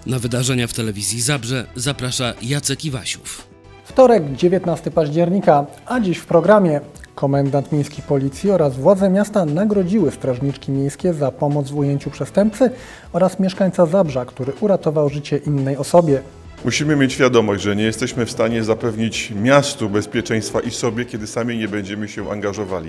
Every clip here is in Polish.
Na wydarzenia w telewizji Zabrze zaprasza Jacek Iwasiów. Wtorek, 19 października, a dziś w programie komendant miejskiej policji oraz władze miasta nagrodziły strażniczki miejskie za pomoc w ujęciu przestępcy oraz mieszkańca Zabrza, który uratował życie innej osobie. Musimy mieć świadomość, że nie jesteśmy w stanie zapewnić miastu bezpieczeństwa i sobie, kiedy sami nie będziemy się angażowali.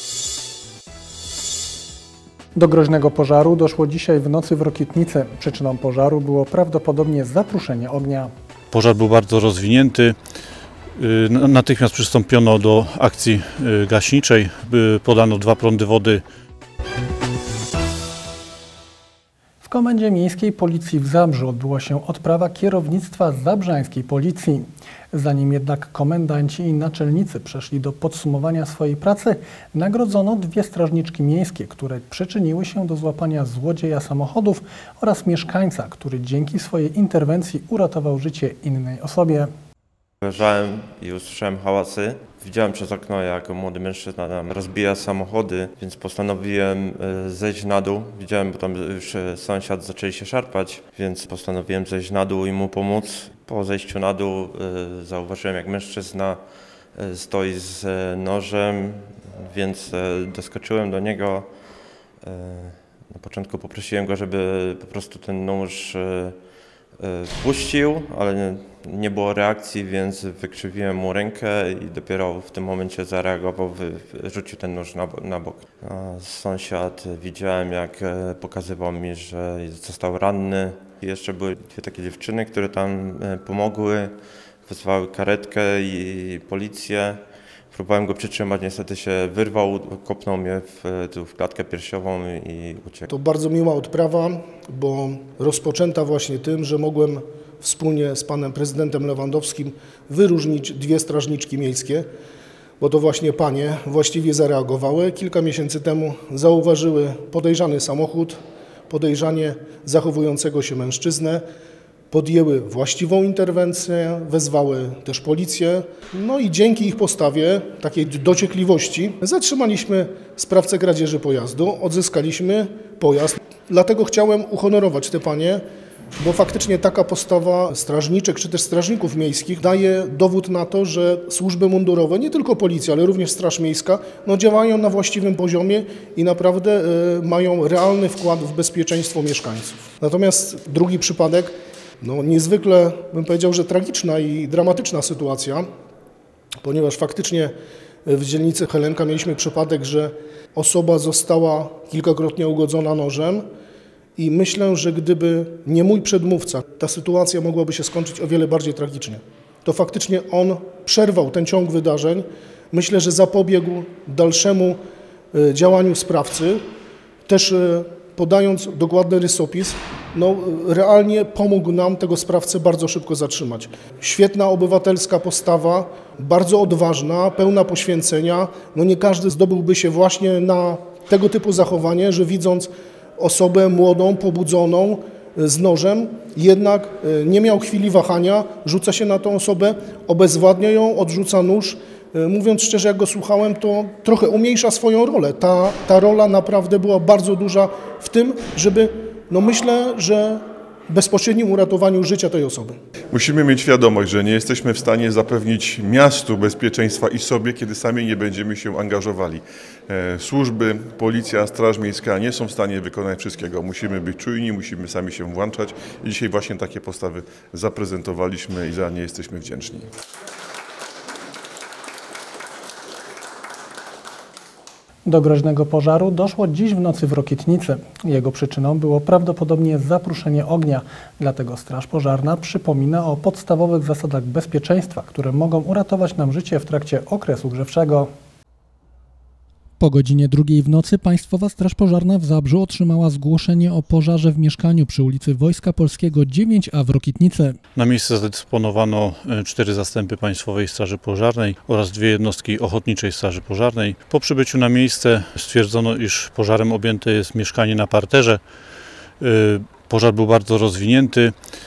Do groźnego pożaru doszło dzisiaj w nocy w Rokietnicy. Przyczyną pożaru było prawdopodobnie zapruszenie ognia. Pożar był bardzo rozwinięty. Natychmiast przystąpiono do akcji gaśniczej. Podano 2 prądy wody. W Komendzie Miejskiej Policji w Zabrzu odbyła się odprawa kierownictwa zabrzańskiej policji. Zanim jednak komendanci i naczelnicy przeszli do podsumowania swojej pracy, nagrodzono 2 strażniczki miejskie, które przyczyniły się do złapania złodzieja samochodów oraz mieszkańca, który dzięki swojej interwencji uratował życie innej osobie. Leżałem i usłyszałem hałasy. Widziałem przez okno, jak młody mężczyzna tam rozbija samochody, więc postanowiłem zejść na dół. Widziałem, bo tam już sąsiad zaczęli się szarpać, więc postanowiłem zejść na dół i mu pomóc. Po zejściu na dół zauważyłem, jak mężczyzna stoi z nożem, więc doskoczyłem do niego. Na początku poprosiłem go, żeby po prostu ten nóż puścił, ale nie było reakcji, więc wykrzywiłem mu rękę i dopiero w tym momencie zareagował, rzucił ten nóż na bok. Sąsiad widziałem, jak pokazywał mi, że został ranny. I jeszcze były 2 takie dziewczyny, które tam pomogły, wezwały karetkę i policję. Próbowałem go przytrzymać, niestety się wyrwał, kopnął mnie w klatkę piersiową i uciekł. To bardzo miła odprawa, bo rozpoczęta właśnie tym, że mogłem wspólnie z panem prezydentem Lewandowskim wyróżnić 2 strażniczki miejskie, bo to właśnie panie właściwie zareagowały. Kilka miesięcy temu zauważyły podejrzany samochód, podejrzanie zachowującego się mężczyznę, podjęły właściwą interwencję, wezwały też policję, no i dzięki ich postawie, takiej dociekliwości, zatrzymaliśmy sprawcę kradzieży pojazdu, odzyskaliśmy pojazd. Dlatego chciałem uhonorować te panie, bo faktycznie taka postawa strażniczek czy też strażników miejskich daje dowód na to, że służby mundurowe, nie tylko policja, ale również Straż Miejska, działają na właściwym poziomie i naprawdę mają realny wkład w bezpieczeństwo mieszkańców. Natomiast drugi przypadek, niezwykle bym powiedział, że tragiczna i dramatyczna sytuacja, ponieważ faktycznie w dzielnicy Helenka mieliśmy przypadek, że osoba została kilkakrotnie ugodzona nożem i myślę, że gdyby nie mój przedmówca, ta sytuacja mogłaby się skończyć o wiele bardziej tragicznie. To faktycznie on przerwał ten ciąg wydarzeń. Myślę, że zapobiegł dalszemu działaniu sprawcy, też podając dokładny rysopis, realnie pomógł nam tego sprawcę bardzo szybko zatrzymać. Świetna obywatelska postawa, bardzo odważna, pełna poświęcenia. Nie każdy zdobyłby się właśnie na tego typu zachowanie, że widząc osobę młodą, pobudzoną, z nożem, jednak nie miał chwili wahania, rzuca się na tą osobę, obezwładnia ją, odrzuca nóż. Mówiąc szczerze, jak go słuchałem, to trochę umniejsza swoją rolę. Ta rola naprawdę była bardzo duża w tym, żeby, myślę, że bezpośrednim uratowaniu życia tej osoby. Musimy mieć świadomość, że nie jesteśmy w stanie zapewnić miastu bezpieczeństwa i sobie, kiedy sami nie będziemy się angażowali. Służby, policja, Straż Miejska nie są w stanie wykonać wszystkiego. Musimy być czujni, musimy sami się włączać i dzisiaj właśnie takie postawy zaprezentowaliśmy i za nie jesteśmy wdzięczni. Do groźnego pożaru doszło dziś w nocy w Rokietnicy. Jego przyczyną było prawdopodobnie zapruszenie ognia. Dlatego Straż Pożarna przypomina o podstawowych zasadach bezpieczeństwa, które mogą uratować nam życie w trakcie okresu grzewczego. Po godzinie 2 w nocy Państwowa Straż Pożarna w Zabrzu otrzymała zgłoszenie o pożarze w mieszkaniu przy ulicy Wojska Polskiego 9A w Rokietnicy. Na miejsce zadysponowano 4 zastępy Państwowej Straży Pożarnej oraz 2 jednostki Ochotniczej Straży Pożarnej. Po przybyciu na miejsce stwierdzono, iż pożarem objęte jest mieszkanie na parterze. Pożar był bardzo rozwinięty.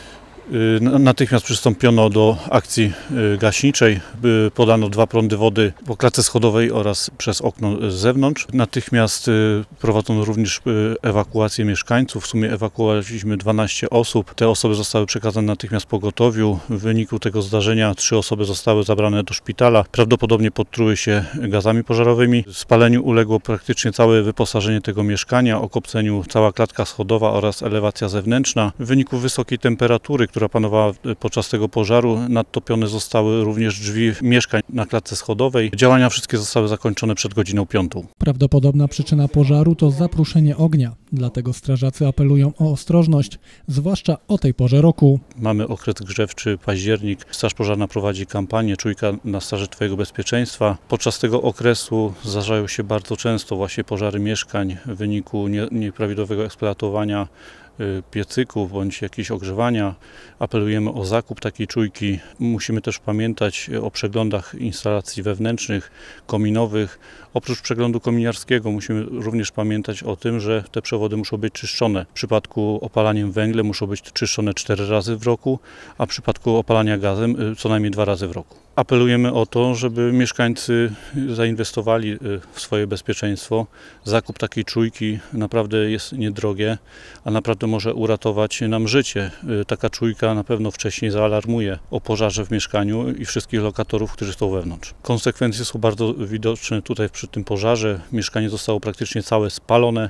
Natychmiast przystąpiono do akcji gaśniczej. Podano 2 prądy wody po klatce schodowej oraz przez okno z zewnątrz. Natychmiast prowadzono również ewakuację mieszkańców. W sumie ewakuowaliśmy 12 osób. Te osoby zostały przekazane natychmiast pogotowiu. W wyniku tego zdarzenia 3 osoby zostały zabrane do szpitala. Prawdopodobnie potruły się gazami pożarowymi. Spaleniu uległo praktycznie całe wyposażenie tego mieszkania, okopceniu cała klatka schodowa oraz elewacja zewnętrzna. W wyniku wysokiej temperatury, która panowała podczas tego pożaru, nadtopione zostały również drzwi mieszkań na klatce schodowej. Działania wszystkie zostały zakończone przed godziną 5. Prawdopodobna przyczyna pożaru to zapruszenie ognia, dlatego strażacy apelują o ostrożność, zwłaszcza o tej porze roku. Mamy okres grzewczy, październik. Straż Pożarna prowadzi kampanię Czujka na straży Twojego bezpieczeństwa. Podczas tego okresu zdarzają się bardzo często właśnie pożary mieszkań w wyniku nieprawidłowego eksploatowania piecyków bądź jakieś ogrzewania. Apelujemy o zakup takiej czujki. Musimy też pamiętać o przeglądach instalacji wewnętrznych, kominowych. Oprócz przeglądu kominiarskiego musimy również pamiętać o tym, że te przewody muszą być czyszczone. W przypadku opalania węglem muszą być czyszczone 4 razy w roku, a w przypadku opalania gazem co najmniej 2 razy w roku. Apelujemy o to, żeby mieszkańcy zainwestowali w swoje bezpieczeństwo. Zakup takiej czujki naprawdę jest niedrogie, a naprawdę może uratować nam życie. Taka czujka na pewno wcześniej zaalarmuje o pożarze w mieszkaniu i wszystkich lokatorów, którzy są wewnątrz. Konsekwencje są bardzo widoczne tutaj przy tym pożarze. Mieszkanie zostało praktycznie całe spalone.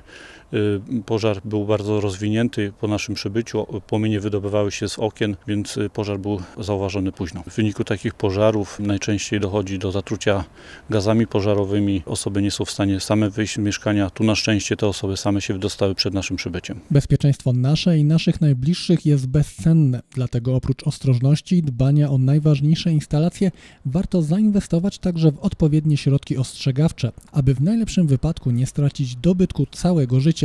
Pożar był bardzo rozwinięty po naszym przybyciu. Płomienie wydobywały się z okien, więc pożar był zauważony późno. W wyniku takich pożarów najczęściej dochodzi do zatrucia gazami pożarowymi. Osoby nie są w stanie same wyjść z mieszkania. Tu na szczęście te osoby same się wydostały przed naszym przybyciem. Bezpieczeństwo nasze i naszych najbliższych jest bezcenne, dlatego oprócz ostrożności i dbania o najważniejsze instalacje warto zainwestować także w odpowiednie środki ostrzegawcze, aby w najlepszym wypadku nie stracić dobytku całego życia.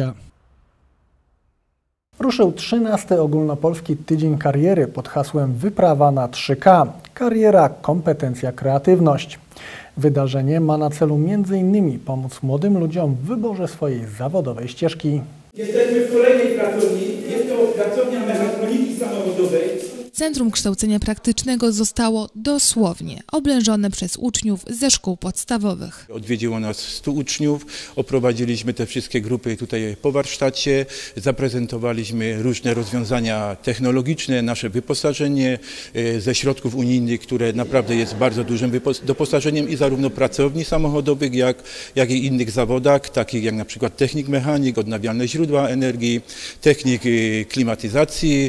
Ruszył 13. Ogólnopolski Tydzień Kariery pod hasłem Wyprawa na 3K. Kariera, kompetencja, kreatywność. Wydarzenie ma na celu m.in. pomóc młodym ludziom w wyborze swojej zawodowej ścieżki. Jesteśmy w kolejnej pracowni. Jest to pracownia mechatroniki samochodowej. Centrum Kształcenia Praktycznego zostało dosłownie oblężone przez uczniów ze szkół podstawowych. Odwiedziło nas 100 uczniów, oprowadziliśmy te wszystkie grupy tutaj po warsztacie, zaprezentowaliśmy różne rozwiązania technologiczne, nasze wyposażenie ze środków unijnych, które naprawdę jest bardzo dużym doposażeniem i zarówno pracowni samochodowych, jak i innych zawodach, takich jak na przykład technik mechanik, odnawialne źródła energii, technik klimatyzacji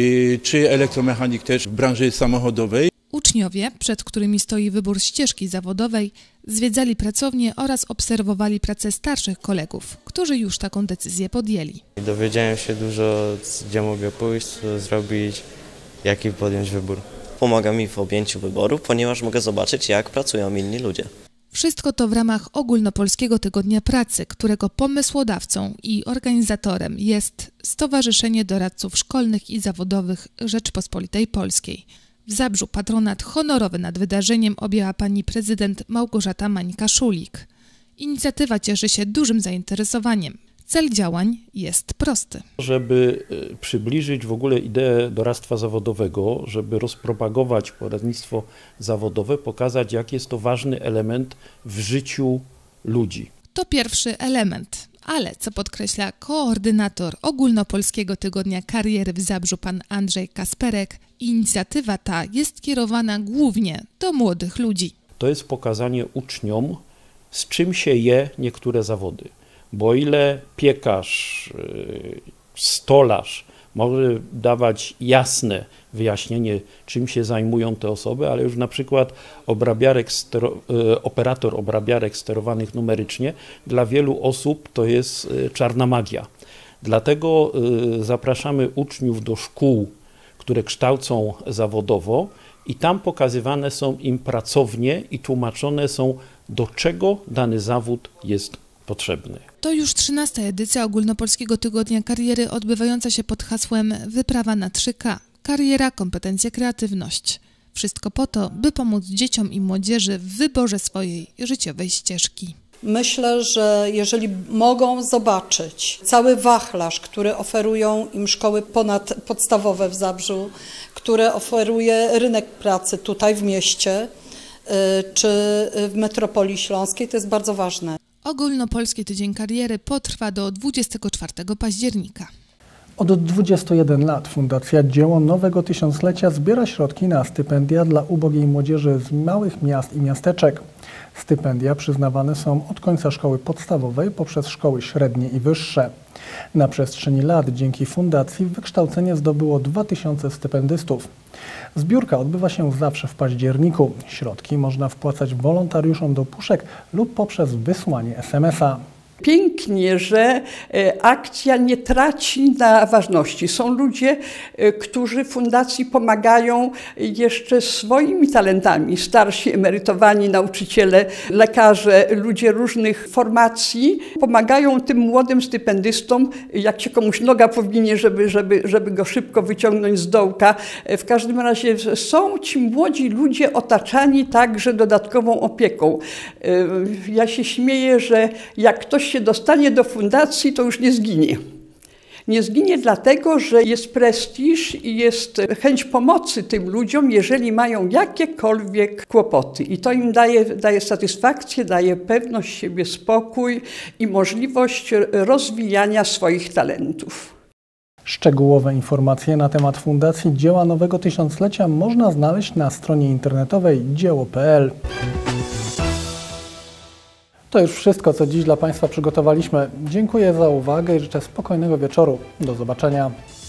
czy elektromechanik też w branży samochodowej. Uczniowie, przed którymi stoi wybór ścieżki zawodowej, zwiedzali pracownie oraz obserwowali pracę starszych kolegów, którzy już taką decyzję podjęli. Dowiedziałem się dużo, gdzie mogę pójść, co zrobić, jaki podjąć wybór. Pomaga mi w objęciu wyboru, ponieważ mogę zobaczyć, jak pracują inni ludzie. Wszystko to w ramach Ogólnopolskiego Tygodnia Pracy, którego pomysłodawcą i organizatorem jest Stowarzyszenie Doradców Szkolnych i Zawodowych Rzeczpospolitej Polskiej. W Zabrzu patronat honorowy nad wydarzeniem objęła pani prezydent Małgorzata Mańka-Szulik. Inicjatywa cieszy się dużym zainteresowaniem. Cel działań jest prosty. Żeby przybliżyć w ogóle ideę doradztwa zawodowego, żeby rozpropagować poradnictwo zawodowe, pokazać, jak jest to ważny element w życiu ludzi. To pierwszy element, ale co podkreśla koordynator Ogólnopolskiego Tygodnia Kariery w Zabrzu pan Andrzej Kasperek, inicjatywa ta jest kierowana głównie do młodych ludzi. To jest pokazanie uczniom, z czym się je niektóre zawody. Bo o ile piekarz, stolarz może dawać jasne wyjaśnienie, czym się zajmują te osoby, ale już na przykład operator obrabiarek sterowanych numerycznie dla wielu osób to jest czarna magia. Dlatego zapraszamy uczniów do szkół, które kształcą zawodowo i tam pokazywane są im pracownie i tłumaczone są, do czego dany zawód jest potrzebny. To już 13. edycja Ogólnopolskiego Tygodnia Kariery odbywająca się pod hasłem Wyprawa na 3K. Kariera, kompetencja, kreatywność. Wszystko po to, by pomóc dzieciom i młodzieży w wyborze swojej życiowej ścieżki. Myślę, że jeżeli mogą zobaczyć cały wachlarz, który oferują im szkoły ponadpodstawowe w Zabrzu, które oferuje rynek pracy tutaj w mieście czy w metropolii śląskiej, to jest bardzo ważne. Ogólnopolski Tydzień Kariery potrwa do 24 października. Od 21 lat Fundacja Dzieło Nowego Tysiąclecia zbiera środki na stypendia dla ubogiej młodzieży z małych miast i miasteczek. Stypendia przyznawane są od końca szkoły podstawowej poprzez szkoły średnie i wyższe. Na przestrzeni lat dzięki fundacji wykształcenie zdobyło 2000 stypendystów. Zbiórka odbywa się zawsze w październiku. Środki można wpłacać wolontariuszom do puszek lub poprzez wysłanie SMS-a. Pięknie, że akcja nie traci na ważności. Są ludzie, którzy fundacji pomagają jeszcze swoimi talentami. Starsi, emerytowani nauczyciele, lekarze, ludzie różnych formacji pomagają tym młodym stypendystom, jak się komuś noga powinie, żeby go szybko wyciągnąć z dołka. W każdym razie są ci młodzi ludzie otaczani także dodatkową opieką. Ja się śmieję, że jak ktoś się dostanie do fundacji, to już nie zginie. Nie zginie dlatego, że jest prestiż i jest chęć pomocy tym ludziom, jeżeli mają jakiekolwiek kłopoty. I to im daje satysfakcję, daje pewność siebie, spokój i możliwość rozwijania swoich talentów. Szczegółowe informacje na temat Fundacji Dzieła Nowego Tysiąclecia można znaleźć na stronie internetowej dzieło.pl. To już wszystko, co dziś dla Państwa przygotowaliśmy. Dziękuję za uwagę i życzę spokojnego wieczoru. Do zobaczenia.